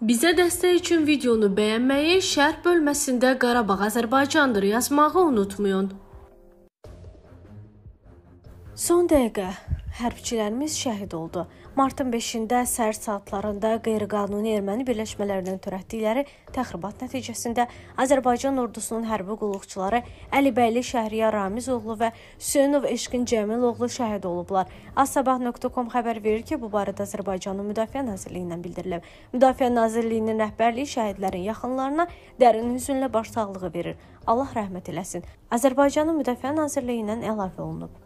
Bizə dəstək üçün videonu bəyənməyi, şərh bölməsində Qarabağ Azərbaycandır yazmağı unutmayın. Son dəqiqə hərbçilərimiz şəhid oldu. Martın 5-də səhər saatlarında qeyri-qanuni erməni birləşmələrinin törətdikləri təxribat nəticəsində Azərbaycan ordusunun hərbi qulluqçuları Əlibəyli Şəhriyar Ramizoğlu və Hüseynov Eşqin Cəmiloğlu şəhid olublar. Azsabah.com xəbər verir ki, bu barədə Azərbaycanın Müdafiə Nazirliyindən bildirilib. Müdafiə Nazirliyinin rəhbərliyi şəhidlərin yaxınlarına dərin hüzünlə başsağlığı verir. Allah rəhmət eləsin. Azərbaycanın Müdafiə Nazirliyindən əlavə olunub.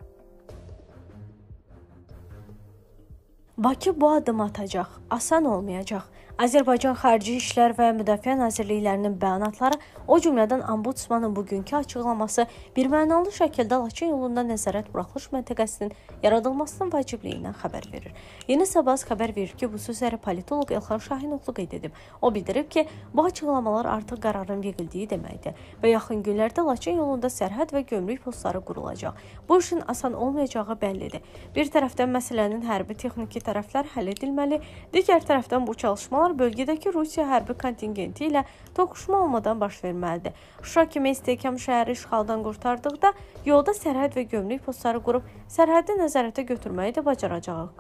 Bakı bu adım atacaq, asan olmayacaq. Azərbaycan Xarici İşlər və Müdafiə Nazirliklərinin bəyanatları, o cümlədən Ombudsmanın bugünkü açıqlaması birmənalı şəkildə Laçın yolunda nəzarət buraxılış məntəqəsinin yaradılmasının vacibliyindən xəbər verir. Yeni Sabaz xəbər verir ki, bu sözləri politoloq Elxan Şahinoğlu qeyd edib. O bildirib ki, bu açıqlamalar artıq qərarın verildiyi deməkdir və yaxın günlərdə Laçın yolunda sərhəd və gömrük postları qurulacaq. Bu işin asan olmayacağı bəllidir. Bir tərəfdən məsələnin hərbi texniki tərəflər həll edilməli, digər tərəfdən bu çalışmalar bölgədəki Rusiya hərbi kontingenti ilə toqquşma olmadan baş verməlidir. Şuşa kimi istehkam şəhəri işğaldan qurtardıqda yolda sərhəd və gömrük postları qurub sərhəddi nəzarətə götürməyi də bacaracağıq.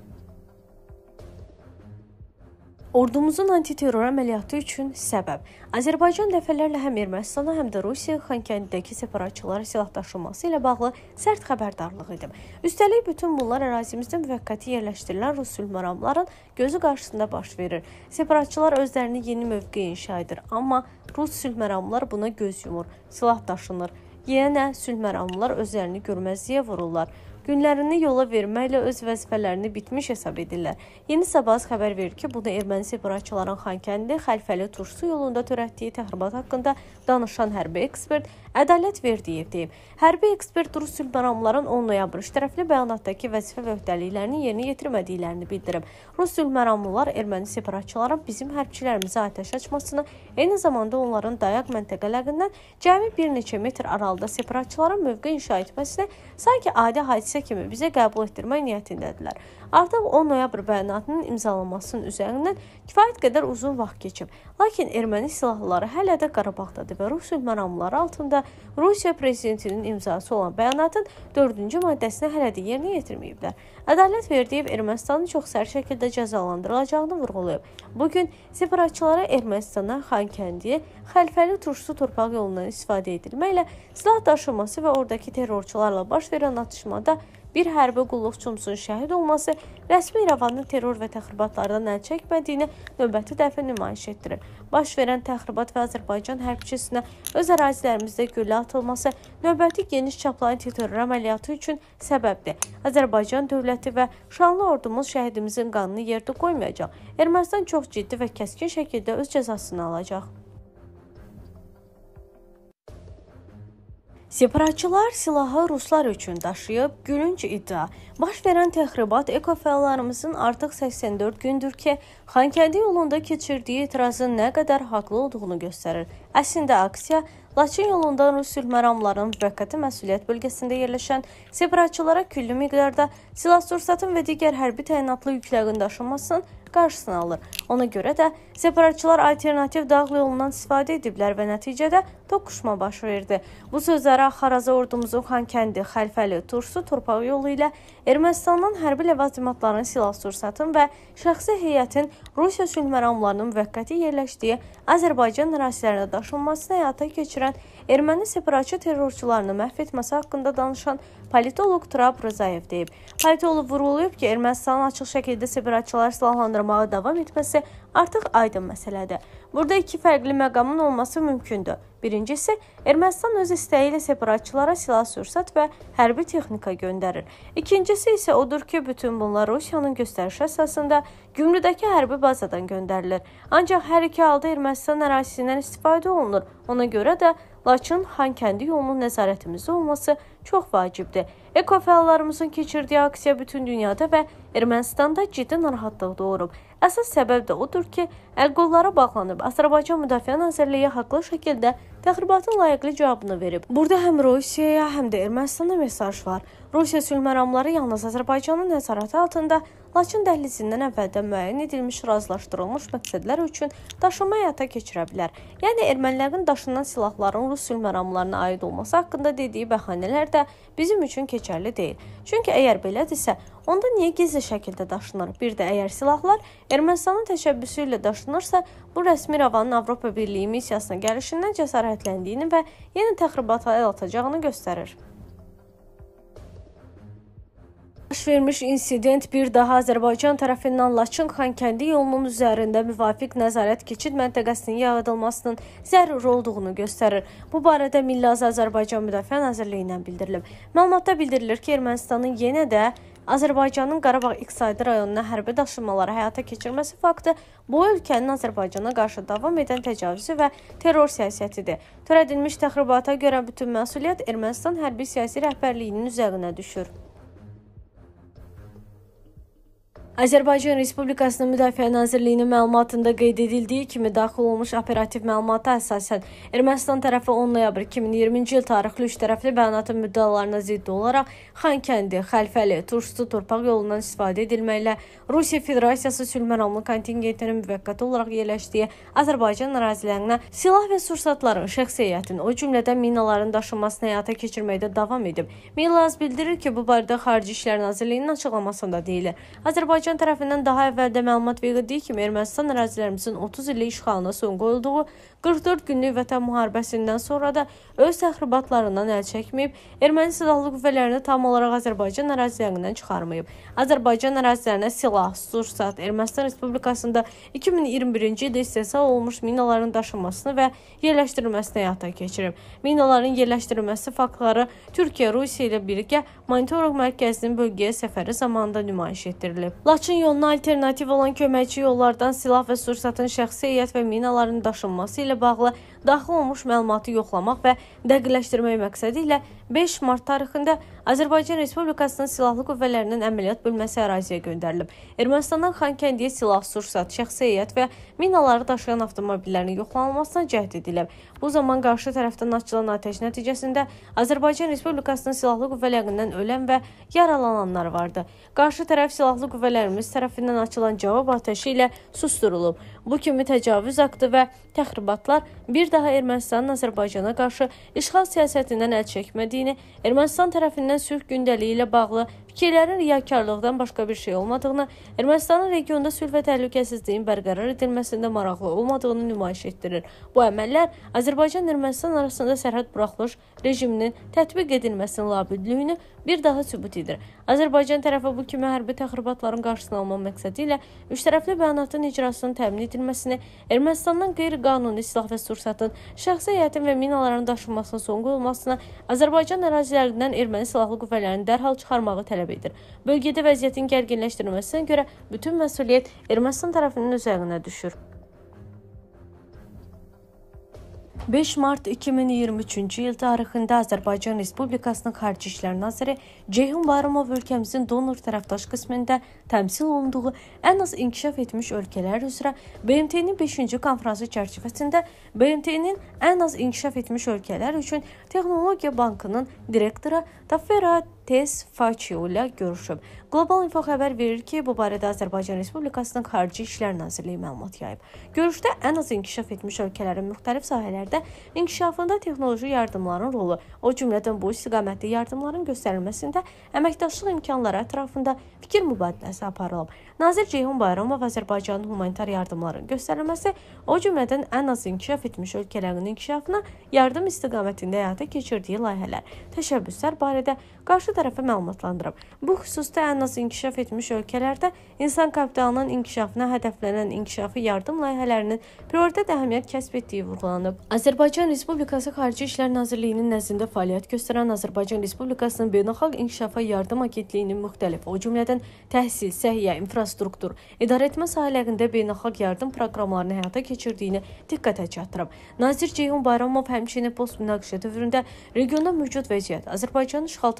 Ordumuzun antiterror əməliyyatı üçün səbəb. Azərbaycan dəfələrlə həm Ermənistana, həm də Rusiya Xankəndidəki separatçılara silah daşınması ilə bağlı sərt xəbərdarlıq edib. Üstəlik, bütün bunlar ərazimizdə müvəqqəti yerləşdirilən Rus sülhməramların gözü qarşısında baş verir. Separatçılar özlərini yeni mövqe inşa edir, amma Rus sülhməramlar buna göz yumur, silah daşınır. Yenə sülhməramlar özlərini görməzliyə vururlar. Günlərini yola verməklə öz vəzifələrini bitmiş hesab edirlər. Yeni Sabaz xəbər verir ki, bunu erməni separatçıların Xankəndi, Xəlfəli Tursu yolunda törətdiyi təxribat haqqında danışan hərbi ekspert Ədalət Verdiyev deyib. Hərbi ekspert Rus sülhməramların 10 noyabr tərəfli bəyanatdakı vəzifə və öhdəliklərini yerinə yetirmədiklərini bildirib. Rus sülhməramlılar erməni separatçıların bizim hərbçilərimizə atəş açmasını, eyni zamanda onların dayaq məntəqələrindən cəmi bir neçə metr aralıda separatçıların mövqe inşa etməsini sanki adi hadisə kimi bizə qəbul etdirmək niyyətindədirlər. Artıq 10 noyabr bəyanatının imzalanmasının üzərindən kifayət qədər uzun vaxt keçib. Lakin erməni silahlıları hələ də Qarabağdadır və Rus sülhməramlıları altında Rusiya prezidentinin imzası olan bəyanatın 4-cü maddəsini hələ də yerinə yetirməyiblər. Ədalət Verdiyev Ermənistanın çox sərt şəkildə cəzalandırılacağını vurğulayıb. Bugün separatçılara Ermənistana, Xankəndiyə, Xəlfəli Tursu torpaq yolundan istifadə edilməklə silah daşınması və oradakı terrorçularla baş verən atışmada bir hərbi qulluqçumuzun şəhid olması rəsmi İrəvanın terror və təxribatlardan əl çəkmədiyini növbəti dəfə nümayiş etdirir. Baş verən təxribat və Azərbaycan hərbçisinə öz ərazilərimizdə güllə atılması növbəti geniş çaplı antiterror əməliyyatı üçün səbəbdir. Azərbaycan dövləti və şanlı ordumuz şəhidimizin qanını yerdə qoymayacaq. Ermənistan çox ciddi və kəskin şəkildə öz cəzasını alacaq. Separatçılar silahı ruslar üçün daşıyıb, gülünc iddia. Baş verən təxribat ekofəallarımızın artıq 84 gündür ki, Xankəndi yolunda keçirdiyi etirazın nə qədər haqlı olduğunu göstərir. Əslində aksiya, Laçın yolunda Rus sülhməramlarının müvəqqəti məsuliyyət bölgəsində yerləşən separatçılara külli miqdarda silah-sursatın və digər hərbi təyinatlı yüklərin daşınmasının qarşısını alır. Ona görə də separatçılar alternativ dağ yolundan istifadə ediblər və nəticədə toqquşma baş verdi. Bu sözləri Xaraza ordumuzun Xankəndi, Xəlfəli, Tursu torpaq yolu ilə Ermənistandan hərbi ləvazimatların silah-sursatın və şəxsi heyətin Rusiya sülhməramlarının müvəqqəti yerləşdiyi Azərbaycan ərazilərinə daşınmasını həyata keçirən erməni separatçı terrorçularını məhv etməsi haqqında danışan politoloq Turab Rzayev deyib. Politoloq vurğulayıb ki, Ermənistanın açıq şəkildə separatçıları silahlandırmağa davam etməsi artıq aydın məsələdir. Burada iki fərqli məqamın olması mümkündür. Birincisi, Ermənistan öz istəyi ilə separatçılara silah-sursat və hərbi texnika göndərir. İkincisi isə odur ki, bütün bunlar Rusiyanın göstərişi əsasında Gümrüdəki hərbi bazadan göndərilir. Ancaq hər iki halda Ermənistan ərazisindən istifadə olunur. Ona görə də Laçın, Xankəndi yolunun nəzarətimizdə olması çox vacibdir. Ekofəallarımızın keçirdiyi aksiya bütün dünyada və Ermənistanda ciddi narahatlıq doğurub. Əsas səbəb də odur ki, əl-qollara bağlanıb Azərbaycan Müdafiə Nazirliyi haqlı şəkildə təxribatın layiqli cavabını verib. Burada həm Rusiyaya, həm də Ermənistana mesaj var. Rusiya sülh məramları yalnız Azərbaycanın nəzarəti altında, Laçın dəhlizindən əvvəldən müəyyən edilmiş, razılaşdırılmış məqsədlər üçün daşınma həyata keçirə bilər. Yəni, ermənilərin daşınan silahların Rus sülh məramlarına aid olması haqqında dediyi bəhanələr də bizim üçün keçərli deyil. Çünki əgər belədirsə, onda niyə gizli şəkildə daşınır? Bir də əgər silahlar Ermənistanın təşəbbüsü ilə daşınırsa, bu rəsmi İrəvanın Avropa Birliyi missiyasına gəlişindən cəsarətləndiyini və yeni təxribata əl atacağını göstərir. Baş vermiş insident bir daha Azərbaycan tərəfindən Laçın-Xankəndi yolunun üzərində müvafiq nəzarət keçid məntəqəsinin yaradılmasının zəruri olduğunu göstərir. Bu barədə Milli Azərbaycan Müdafiə Nazirliyindən bildirilib. Məlumatda bildirilir ki, Ermənistanın yenə də Azərbaycanın Qarabağ iqtisadi rayonuna hərbi daşınmaları həyata keçirməsi faktı bu ölkənin Azərbaycana qarşı davam edən təcavüzü və terror siyasətidir. Törədilmiş təxribata görə bütün məsuliyyət Ermənistan hərbi siyasi rəhbərliyinin üzərinə düşür. Azərbaycan Respublikasının Müdafiə Nazirliyinin məlumatında qeyd edildiyi kimi daxil olmuş operativ məlumata əsasən Ermənistan tərəfi 10 noyabr 2020-ci il tarixli üç tərəfli bəyanatın müddəalarına zidd olaraq Xankəndi, Xəlfəli, Turşusu torpaq yolundan istifadə edilməklə Rusiya Federasiyası sülh məramlı kontingentinin müvəqqəti olaraq yerləşdiyi Azərbaycan ərazilərinə silah və sursatların, şəxsi heyətin, o cümlədən minaların daşınmasını həyata keçirməkdə davam edib. Millaz bildirir ki, bu barədə Xarici İşlər Nazirliyinin açıqlamasında deyilir. Azərbaycan tərəfindən daha əvvəldə məlumat verildiyi kimi Ermənistan ərazilərimizin 30 illik işğalına son qoyulduğu 44 günlük vətən müharibəsindən sonra da öz təxribatlarından əl çəkməyib, erməni silahlı qüvvələrini tam olaraq Azərbaycan ərazilərindən çıxarmayıb. Azərbaycan ərazilərinə silah, sursat, Ermənistan Respublikasında 2021-ci ildə istehsal olmuş minaların daşınmasını və yerləşdirilməsini həyata keçirib. Minaların yerləşdirilməsi faktları Türkiyə, Rusiya ilə birgə monitorinq mərkəzinin bölgəyə səfəri zamanında nümayiş etdirilib. Laçın yoluna alternativ olan köməkçi yollardan silah və sursatın şəxsi heyət və minaların daşınması ilə bağlı daxil olmuş məlumatı yoxlamaq və dəqiqləşdirmək məqsədi ilə 5 mart tarixində Azərbaycan Respublikasının Silahlı Qüvvələrinin əməliyyat bölməsi əraziyə göndərilib. Ermənistandan Xankəndiyə silah, sursat, şəxsi heyət və minaları daşıyan avtomobillərin yoxlanılmasına cəhd edilib. Bu zaman qarşı tərəfdən açılan atəş nəticəsində Azərbaycan Respublikasının Silahlı Qüvvələrindən ölən və yaralananlar vardı. Qarşı tərəf silahlı qüvvələrimiz tərəfindən açılan cavab atəşi ilə susturulub. Bu kimi təcavüz aktı və təxribatlar bir daha Ermənistanın Azərbaycana qarşı işğal siyasətindən əl çəkmədiyini, Ermənistan tərəfindən sülh gündəliyi ilə bağlı fikirlərin riyakarlıqdan başqa bir şey olmadığını, Ermənistanın regionda sülh və təhlükəsizliyin bərqərar edilməsində maraqlı olmadığını nümayiş etdirir. Bu əməllər Azərbaycan-Ermənistan arasında sərhəd buraxılış rejiminin tətbiq edilməsinin labüdlüyünü bir daha sübut edir. Azərbaycan tərəfi bu kimi hərbi təxribatların qarşısını almaq məqsədi ilə üçtərəfli bəyanatın icrasının təmin edilməsini, Ermənistandan qeyri-qanuni silah və sursatın, şəxsi heyətin və minaların daşınmasına son qoyulmasına, Azərbaycan ərazilərindən erməni silahlı qüvvələrini dərhal çıxarmağı tələb edir. Bölgədə vəziyyətin gərginləşdirilməsinə görə bütün məsuliyyət Ermənistan tərəfinin üzərinə düşür. 5 mart 2023-cü il tarixində Azərbaycan Respublikasının Xarici İşlər Naziri Ceyhun Bayramov ölkəmizin donor tərəfdaş qismində təmsil olunduğu ən az inkişaf etmiş ölkələr üzrə BMT-nin 5-ci konfransı çərçivəsində BMT-nin ən az inkişaf etmiş ölkələr üçün Texnologiya Bankının direktoru Tafera Tesfaçio ilə görüşüb. Qlobal Info xəbər verir ki, bu barədə Azərbaycan Respublikasının Xarici İşlər Nazirliyi məlumat yayıb. Görüşdə ən az inkişaf etmiş ölkələrin müxtəlif sahələrdə inkişafında texnoloji yardımların rolu, o cümlədən bu istiqamətli yardımların göstərilməsində əməkdaşlıq imkanları ətrafında fikir mübadiləsi aparılıb. Nazir Ceyhun Bayramov Azərbaycanın humanitar yardımların göstərilməsi, o cümlədən ən az inkişaf etmiş ölkələrin inkişafına yardım istiqamətində həyata keçirdiyi layihələr, təşəbbüslər barədə qarşı tərəfə məlumatlandırıb. Bu xüsusda ən az inkişaf etmiş ölkələrdə insan kapitalının inkişafına hədəflənən inkişafi yardım layihələrinin prioritet əhəmiyyət kəsb etdiyi vurğulanıb. Azərbaycan Respublikası Xarici İşlər Nazirliyinin nəzdində fəaliyyət göstərən Azərbaycan Respublikasının Beynəlxalq İnkişafa Yardım Agentliyinin müxtəlif, o cümlədən təhsil, səhiyyə, infrastruktur, idarəetmə sahələrində beynəlxalq yardım proqramlarını həyata keçirdiyini diqqətə çatdırıb. Nazir Ceyhun Bayramov həmçinin post-münaqişə dövründə regionda mövcud vəziyyət, Azərbaycanın işğaldan azad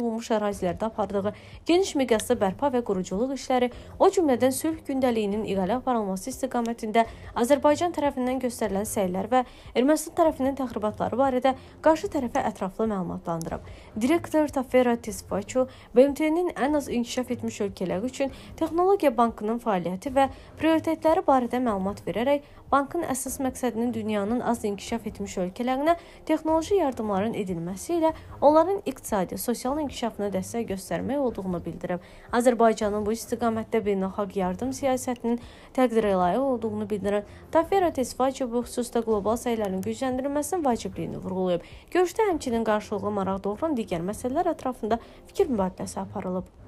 olunmuş ərazilərdə apardığı geniş miqyaslı bərpa və quruculuq işləri, o cümlədən sülh gündəliyinin irəli aparılması istiqamətində Azərbaycan tərəfindən göstərilən səylər və Ermənistan tərəfinin təxribatları barədə qarşı tərəfə ətraflı məlumatlandırıb. Direktor Tafera Tesfaço BMT-nin ən az inkişaf etmiş ölkələr üçün Texnologiya Bankının fəaliyyəti və prioritetləri barədə məlumat verərək, bankın əsas məqsədinin dünyanın az inkişaf etmiş ölkələrinə texnoloji yardımların edilməsi ilə onların iqtisadi, sosial inkişafına dəstək göstərmək olduğunu bildirib. Azərbaycanın bu istiqamətdə beynəlxalq yardım siyasətinin təqdirə layiq olduğunu bildirən Tafera Tesfaço bu xüsusda qlobal səylərin gücləndirilməsinin vacibliyini vurğulayıb. Görüşdə həmçinin qarşılıqlı maraq doğuran digər məsələlər ətrafında fikir mübadiləsi aparılıb.